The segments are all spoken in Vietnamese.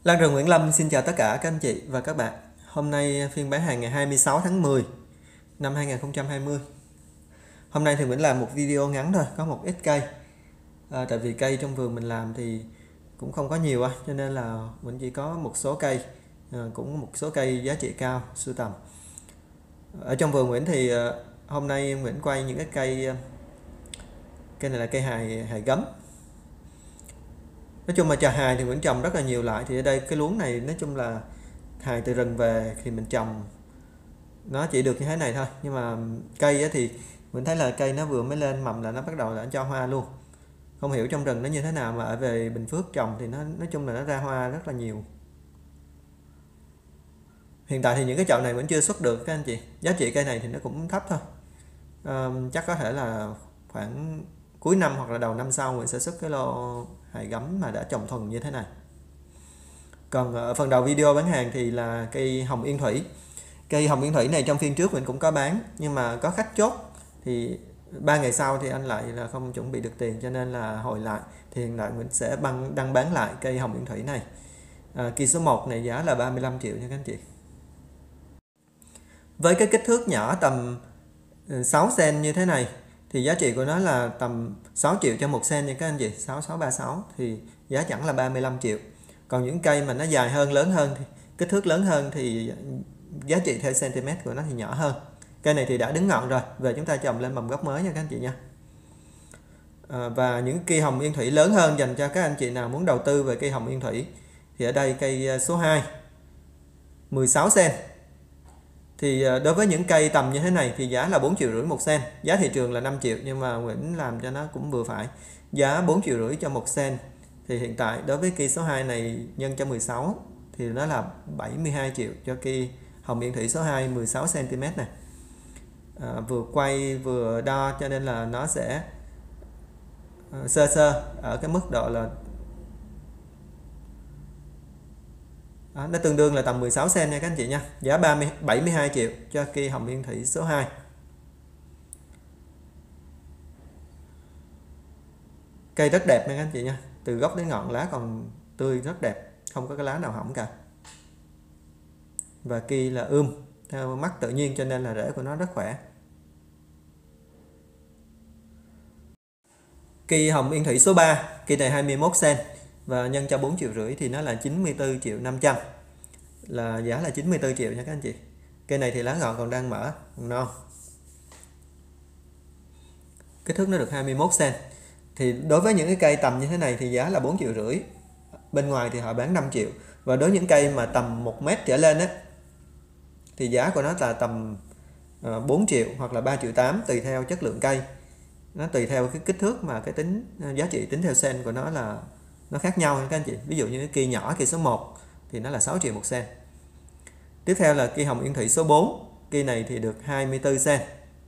Lan Rừng Nguyễn Lâm xin chào tất cả các anh chị và các bạn. Hôm nay phiên bán hàng ngày 26 tháng 10 năm 2020. Hôm nay thì mình làm một video ngắn thôi, có một ít cây. Tại vì cây trong vườn mình làm thì cũng không có nhiều cho nên là mình chỉ có một số cây, cũng một số cây giá trị cao sưu tầm. Ở trong vườn Nguyễn thì hôm nay Nguyễn quay những cái cây này là cây hài gấm. Nói chung là trà hài thì Nguyễn trồng rất là nhiều loại, thì ở đây cái luống này nói chung là hài từ rừng về thì mình trồng nó chỉ được như thế này thôi, nhưng mà cây thì mình thấy là cây nó vừa mới lên mầm là nó bắt đầu đã cho hoa luôn. Không hiểu trong rừng nó như thế nào mà ở về Bình Phước trồng thì nó nói chung là nó ra hoa rất là nhiều. Hiện tại thì những cái chậu này vẫn chưa xuất được các anh chị, giá trị cây này thì nó cũng thấp thôi. Chắc có thể là khoảng cuối năm hoặc là đầu năm sau mình sẽ xuất cái lô hài gấm mà đã trồng thuần như thế này. Còn ở phần đầu video bán hàng thì là cây hồng yên thủy. Cây hồng yên thủy này trong phiên trước mình cũng có bán, nhưng mà có khách chốt thì 3 ngày sau thì anh lại là không chuẩn bị được tiền, cho nên là hồi lại thì hiện tại mình sẽ đăng bán lại cây hồng yên thủy này. Kỳ số 1 này giá là 35 triệu nha các anh chị. Với cái kích thước nhỏ tầm 6 cm như thế này thì giá trị của nó là tầm 6 triệu cho 1 cm nha các anh chị, 6636 thì giá chẳng là 35 triệu. Còn những cây mà nó dài hơn, lớn hơn thì kích thước lớn hơn thì giá trị theo cm của nó thì nhỏ hơn. Cây này thì đã đứng ngọn rồi, về chúng ta trồng lên mầm gốc mới nha các anh chị nha. Và những cây hồng yên thủy lớn hơn dành cho các anh chị nào muốn đầu tư về cây hồng yên thủy thì ở đây cây số 2 16 cm. Thì đối với những cây tầm như thế này thì giá là 4,5 triệu 1 cm, giá thị trường là 5 triệu nhưng mà Nguyễn làm cho nó cũng vừa phải, giá 4,5 triệu cho 1 cm. Thì hiện tại đối với cây số 2 này nhân cho 16 thì nó là 72 triệu cho cây hồng yên thủy số 2 16 cm này. Vừa quay vừa đo cho nên là nó sẽ sơ ở cái mức độ là nó tương đương là tầm 16 cm nha các anh chị nha. Giá 72 triệu cho cây hồng yên thủy số 2. Cây rất đẹp nha các anh chị nha, từ gốc đến ngọn lá còn tươi rất đẹp, không có cái lá nào hỏng cả. Và cây là theo mắt tự nhiên cho nên là rễ của nó rất khỏe. Cây hồng yên thủy số 3, cây này 21 cm và nhân cho 4,5 triệu thì nó là 94 triệu 500, là giá là 94 triệu nha các anh chị. Cây này thì lá ngọn còn đang mở, còn non. Kích thước nó được 21 cm. Thì đối với những cái cây tầm như thế này thì giá là 4,5 triệu. Bên ngoài thì họ bán 5 triệu. Và đối với những cây mà tầm 1 mét trở lên thì giá của nó là tầm 4 triệu hoặc là 3,8 triệu tùy theo chất lượng cây. Nó tùy theo cái kích thước mà cái giá trị tính theo sen của nó là nó khác nhau nha các anh chị. Ví dụ như cái cây nhỏ, cây số 1 thì nó là 6 triệu 1 cm. Tiếp theo là cây hồng yên thủy số 4, cây này thì được 24 cm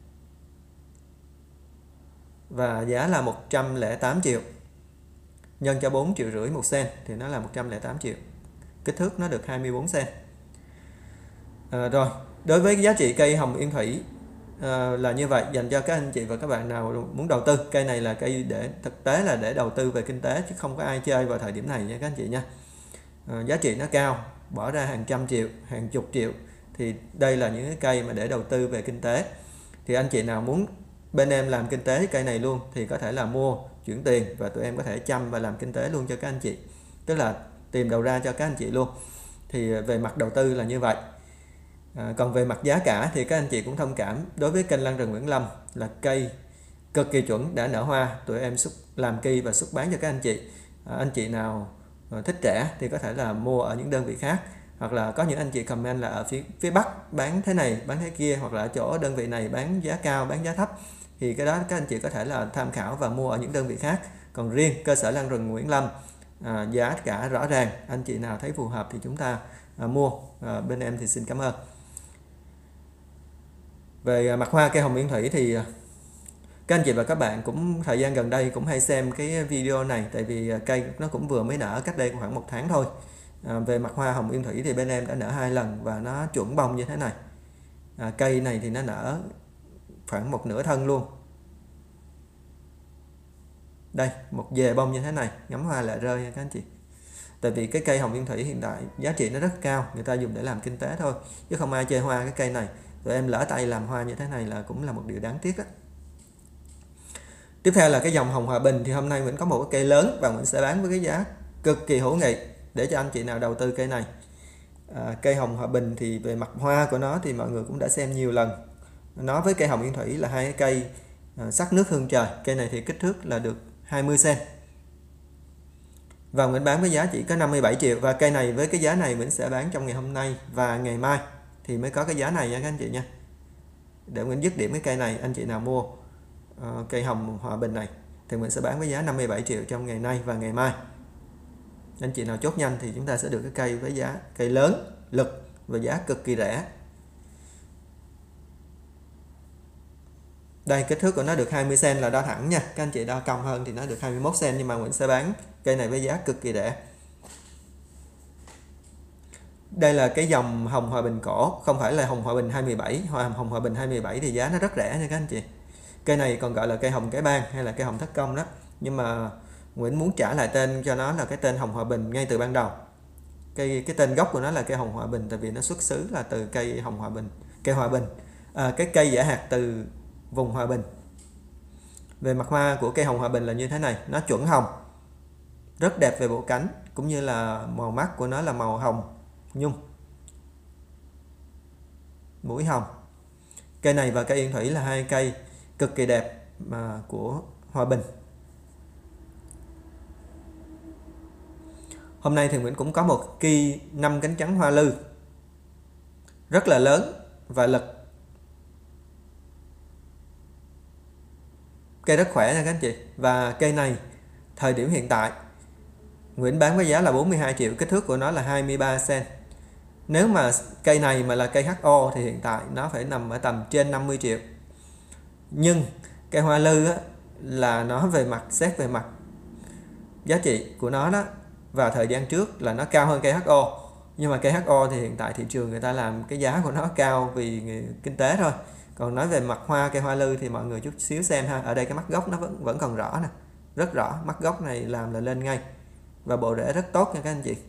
và giá là 108 triệu, nhân cho 4,5 triệu 1 cm thì nó là 108 triệu. Kích thước nó được 24 cm. Rồi, đối với giá trị cây hồng yên thủy là như vậy, dành cho các anh chị và các bạn nào muốn đầu tư. Cây này là cây thực tế là để đầu tư về kinh tế chứ không có ai chơi vào thời điểm này nha các anh chị nha. Giá trị nó cao, bỏ ra hàng trăm triệu, hàng chục triệu, thì đây là những cái cây mà để đầu tư về kinh tế. Thì anh chị nào muốn bên em làm kinh tế cây này luôn thì có thể là mua, chuyển tiền và tụi em có thể chăm và làm kinh tế luôn cho các anh chị, tức là tìm đầu ra cho các anh chị luôn. Thì về mặt đầu tư là như vậy. Còn về mặt giá cả thì các anh chị cũng thông cảm, đối với kênh Lan Rừng Nguyễn Lâm là cây cực kỳ chuẩn, đã nở hoa, tụi em làm cây và xuất bán cho các anh chị. Anh chị nào thích rẻ thì có thể là mua ở những đơn vị khác, hoặc là có những anh chị comment là ở phía Bắc bán thế này bán thế kia, hoặc là ở chỗ đơn vị này bán giá cao bán giá thấp, thì cái đó các anh chị có thể là tham khảo và mua ở những đơn vị khác. Còn riêng cơ sở Lan Rừng Nguyễn Lâm giá cả rõ ràng, anh chị nào thấy phù hợp thì chúng ta mua. Bên em thì xin cảm ơn. Về mặt hoa cây hồng yên thủy thì các anh chị và các bạn cũng thời gian gần đây cũng hay xem cái video này, tại vì cây nó cũng vừa mới nở cách đây khoảng 1 tháng thôi. Về mặt hoa hồng yên thủy thì bên em đã nở 2 lần và nó chuẩn bông như thế này. Cây này thì nó nở khoảng 1/2 thân luôn. Đây, một dề bông như thế này, ngắm hoa lại rơi nha các anh chị. Tại vì cái cây hồng nguyên thủy hiện tại giá trị nó rất cao, người ta dùng để làm kinh tế thôi, chứ không ai chơi hoa cái cây này. Tụi em lỡ tay làm hoa như thế này là cũng là một điều đáng tiếc đó. Tiếp theo là cái dòng hồng Hòa Bình, thì hôm nay Nguyễn có một cái cây lớn và Nguyễn sẽ bán với cái giá cực kỳ hữu nghị để cho anh chị nào đầu tư cây này. Cây hồng Hòa Bình thì về mặt hoa của nó thì mọi người cũng đã xem nhiều lần. Nó với cây hồng nguyên thủy là hai cái cây sắc nước hương trời. Cây này thì kích thước là được 20 cm. Và Nguyễn bán với giá chỉ có 57 triệu. Và cây này với cái giá này Nguyễn sẽ bán trong ngày hôm nay và ngày mai thì mới có cái giá này nha các anh chị nha. Để Nguyễn dứt điểm cái cây này, anh chị nào mua cây hồng Hòa Bình này thì Nguyễn sẽ bán với giá 57 triệu trong ngày nay và ngày mai. Anh chị nào chốt nhanh thì chúng ta sẽ được cái cây với giá cây lớn, lực và giá cực kỳ rẻ. Đây, kích thước của nó được 20 cm là đo thẳng nha. Các anh chị đo cong hơn thì nó được 21 cm, nhưng mà Nguyễn sẽ bán cây này với giá cực kỳ rẻ. Đây là cái dòng hồng Hòa Bình cổ, không phải là hồng Hòa Bình 27. Hồng Hòa Bình 27 thì giá nó rất rẻ nha các anh chị. Cây này còn gọi là cây hồng cái bang hay là cây hồng thất công đó. Nhưng mà Nguyễn muốn trả lại tên cho nó là cái tên hồng Hòa Bình ngay từ ban đầu. Cái tên gốc của nó là cây hồng Hòa Bình, tại vì nó xuất xứ là từ cây hồng Hòa Bình, cây Hòa Bình. Cái cây giả hạt từ vùng Hòa Bình. Về mặt hoa của cây hồng Hòa Bình là như thế này, nó chuẩn hồng, rất đẹp về bộ cánh, cũng như là màu mắt của nó là màu hồng nhung, mũi hồng. Cây này và cây Yên Thủy là hai cây cực kỳ đẹp của Hòa Bình. Hôm nay thì Nguyễn cũng có một kỳ 5 cánh trắng hoa lư rất là lớn và lực. Cây rất khỏe nha các anh chị. Và cây này thời điểm hiện tại Nguyễn bán với giá là 42 triệu, kích thước của nó là 23 cm. Nếu mà cây này mà là cây HO thì hiện tại nó phải nằm ở tầm trên 50 triệu. Nhưng cây hoa lư á, là nó về mặt xét về mặt giá trị của nó đó, và thời gian trước là nó cao hơn cây HO. Nhưng mà cây HO thì hiện tại thị trường người ta làm cái giá của nó cao vì kinh tế thôi. Còn nói về mặt hoa cây hoa lư thì mọi người chút xíu xem ha. Ở đây cái mắt gốc nó vẫn còn rõ nè, rất rõ. Mắt gốc này làm là lên ngay và bộ rễ rất tốt nha các anh chị.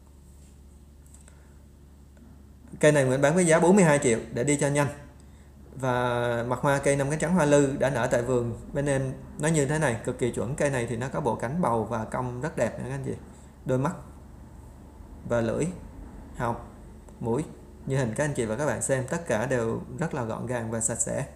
Cây này Nguyễn bán với giá 42 triệu để đi cho nhanh. Và mặt hoa cây 5 cánh trắng hoa lư đã nở tại vườn bên em nó như thế này, cực kỳ chuẩn. Cây này thì nó có bộ cánh bầu và cong rất đẹp nha các anh chị. Đôi mắt và lưỡi, họng, mũi như hình các anh chị và các bạn xem, tất cả đều rất là gọn gàng và sạch sẽ.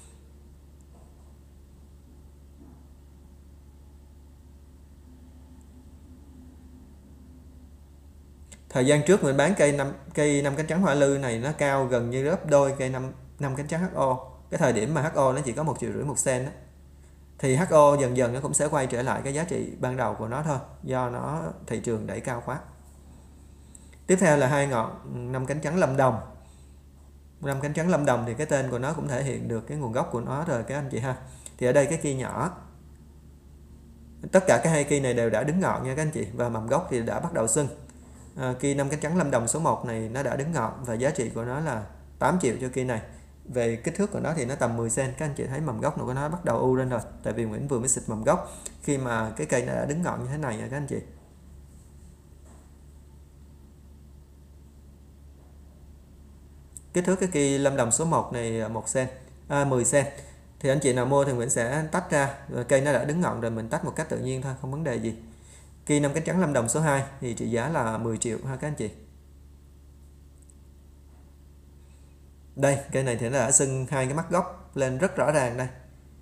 Thời gian trước mình bán cây 5 cánh trắng hoa lư này nó cao gần như gấp đôi cây 5 cánh trắng HO. Cái thời điểm mà HO nó chỉ có 1,5 triệu một sen đó. Thì HO dần dần nó cũng sẽ quay trở lại cái giá trị ban đầu của nó thôi, do nó thị trường đẩy cao quá. Tiếp theo là hai ngọn 5 cánh trắng Lâm Đồng. 5 cánh trắng Lâm Đồng thì cái tên của nó cũng thể hiện được cái nguồn gốc của nó rồi các anh chị ha. Thì ở đây cái kia nhỏ, tất cả cái hai kia này đều đã đứng ngọn nha các anh chị, và mầm gốc thì đã bắt đầu sưng. Kia 5 cánh trắng Lâm Đồng số 1 này nó đã đứng ngọn và giá trị của nó là 8 triệu cho kia này. Về kích thước của nó thì nó tầm 10 cm. Các anh chị thấy mầm gốc của nó bắt đầu u lên rồi, tại vì Nguyễn vừa mới xịt mầm gốc khi mà cái cây nó đã đứng ngọn như thế này nha các anh chị. Kích thước cái kỳ Lâm Đồng số 1 này 10 cm. Thì anh chị nào mua thì Nguyễn sẽ tách ra, rồi cây nó đã đứng ngọn rồi mình tách một cách tự nhiên thôi, không vấn đề gì. Kỳ 5 cánh trắng Lâm Đồng số 2 thì trị giá là 10 triệu ha các anh chị. Đây, cây này thì nó đã sưng hai cái mắt gốc lên rất rõ ràng đây.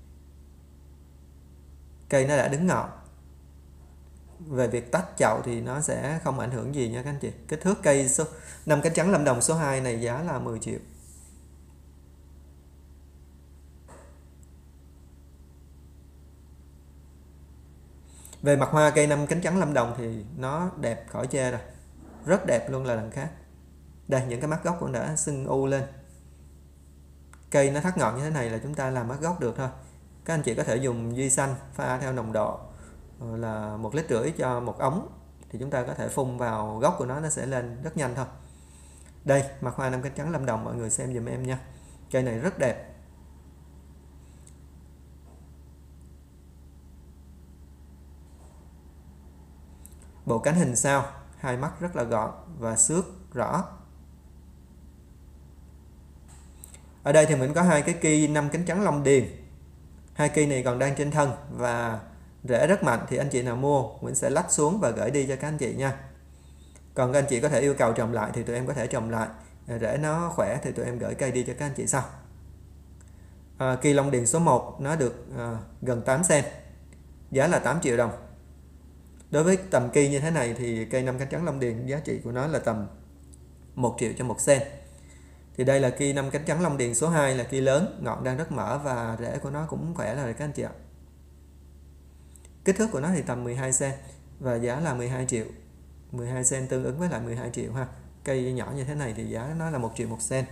Cây nó đã đứng ngọn. Về việc tách chậu thì nó sẽ không ảnh hưởng gì nha các anh chị. Kích thước cây 5 cánh trắng Lâm Đồng số 2 này giá là 10 triệu. Về mặt hoa cây 5 cánh trắng Lâm Đồng thì nó đẹp khỏi chê rồi, rất đẹp luôn là đằng khác. Đây, những cái mắt gốc cũng đã sưng u lên. Cây nó thắt ngọn như thế này là chúng ta làm mắt gốc được thôi. Các anh chị có thể dùng duy xanh pha theo nồng độ là 1,5 lít cho một ống, thì chúng ta có thể phun vào gốc của nó sẽ lên rất nhanh thôi. Đây, mặt hoa 5 cánh trắng Lâm Đồng, mọi người xem dùm em nha. Cây này rất đẹp. Bộ cánh hình sao, hai mắt rất là gọn và xước rõ. Ở đây thì mình có hai cái ki 5 cánh trắng Long Điền. Hai ki này còn đang trên thân và rễ rất mạnh, thì anh chị nào mua mình sẽ lách xuống và gửi đi cho các anh chị nha. Còn các anh chị có thể yêu cầu trồng lại thì tụi em có thể trồng lại, rễ nó khỏe thì tụi em gửi cây đi cho các anh chị sau. Ki Long Điền số 1 nó được gần 8 cm, giá là 8 triệu đồng. Đối với tầm ki như thế này thì cây 5 cánh trắng Long Điền giá trị của nó là tầm 1 triệu cho 1 cm. Thì đây là ki 5 cánh trắng Long Điền số 2, là ki lớn, ngọn đang rất mở và rễ của nó cũng khỏe rồi các anh chị ạ. Kích thước của nó thì tầm 12 cm và giá là 12 triệu. 12 cm tương ứng với lại 12 triệu ha. Cây nhỏ như thế này thì giá nó là 1 triệu 1 cm.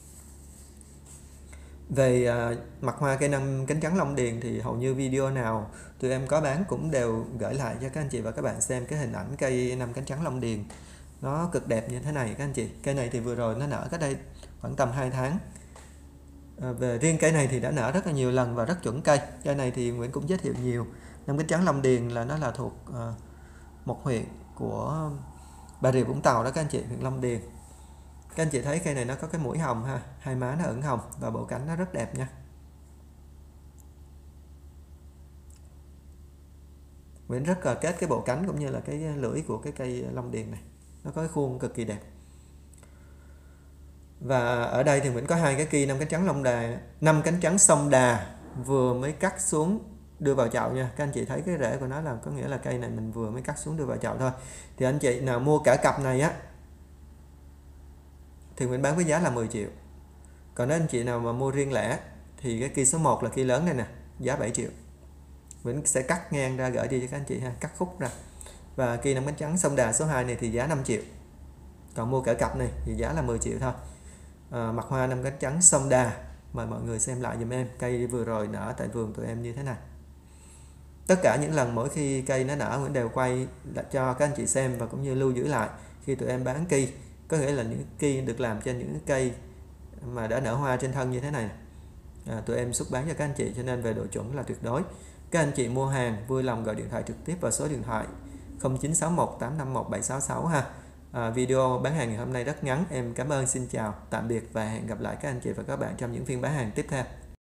Về mặt hoa cây 5 cánh trắng Long Điền thì hầu như video nào tụi em có bán cũng đều gửi lại cho các anh chị và các bạn xem cái hình ảnh cây 5 cánh trắng Long Điền. Nó cực đẹp như thế này các anh chị. Cây này thì vừa rồi nó nở cách đây khoảng tầm 2 tháng. Về riêng cây này thì đã nở rất là nhiều lần và rất chuẩn cây. Cây này thì Nguyễn cũng giới thiệu nhiều. 5 cánh trắng Long Điền là nó là thuộc một huyện của Bà Rịa Vũng Tàu đó các anh chị, huyện Long Điền. Các anh chị thấy cây này nó có cái mũi hồng ha, hai má nó ửng hồng và bộ cánh nó rất đẹp nha. Nguyễn rất là kết cái bộ cánh cũng như là cái lưỡi của cái cây Long Điền này, nó có cái khuôn cực kỳ đẹp. Và ở đây thì Nguyễn có hai cái ki 5 cánh trắng Long Đà, 5 cánh trắng Sông Đà vừa mới cắt xuống đưa vào chậu nha. Các anh chị thấy cái rễ của nó là có nghĩa là cây này mình vừa mới cắt xuống đưa vào chậu thôi. Thì anh chị nào mua cả cặp này á thì Nguyễn bán với giá là 10 triệu. Còn nếu anh chị nào mà mua riêng lẻ thì cái ki số 1 là ki lớn này nè, giá 7 triệu. Nguyễn sẽ cắt ngang ra gửi đi cho các anh chị ha, cắt khúc ra. Và ki 5 cánh trắng Sông Đà số 2 này thì giá 5 triệu. Còn mua cả cặp này thì giá là 10 triệu thôi. Mặt hoa 5 cánh trắng Sông Đà, mời mọi người xem lại giùm em cây vừa rồi nở tại vườn tụi em như thế này. Tất cả những lần mỗi khi cây nó nở Nguyễn đều quay cho các anh chị xem và cũng như lưu giữ lại khi tụi em bán ki. Có nghĩa là những ki được làm trên những cây mà đã nở hoa trên thân như thế này. Tụi em xuất bán cho các anh chị, cho nên về độ chuẩn là tuyệt đối. Các anh chị mua hàng vui lòng gọi điện thoại trực tiếp vào số điện thoại 0961 851 766 ha. Video bán hàng ngày hôm nay rất ngắn. Em cảm ơn, xin chào, tạm biệt và hẹn gặp lại các anh chị và các bạn trong những phiên bán hàng tiếp theo.